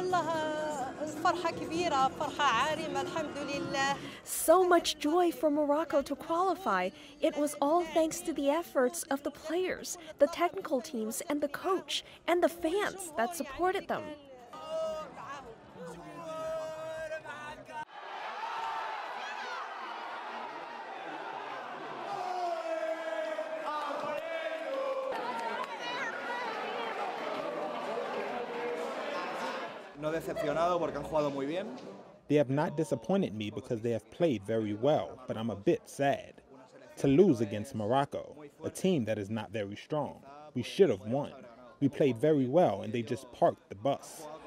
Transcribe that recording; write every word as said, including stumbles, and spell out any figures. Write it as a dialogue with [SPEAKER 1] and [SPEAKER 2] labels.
[SPEAKER 1] So much joy for Morocco to qualify. It was all thanks to the efforts of the players, the technical teams, and the coach, and the fans that supported them.
[SPEAKER 2] No decepcionado porque han jugado muy bien.
[SPEAKER 3] They have not disappointed me because they have played very well, but I'm a bit sad. To lose against Morocco, a team that is not very strong. We should have won. We played very well and they just parked the bus.